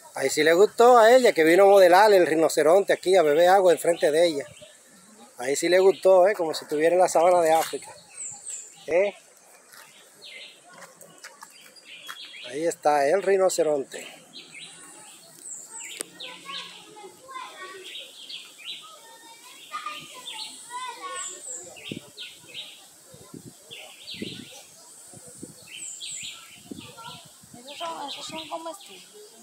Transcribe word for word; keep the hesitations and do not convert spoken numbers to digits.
Ahí sí le gustó a ella, que vino a modelar el rinoceronte aquí a beber agua enfrente de ella. Ahí sí le gustó, ¿eh? Como si estuviera en la sabana de África. ¿Eh? Ahí está el rinoceronte. Esos son, esos son comestibles.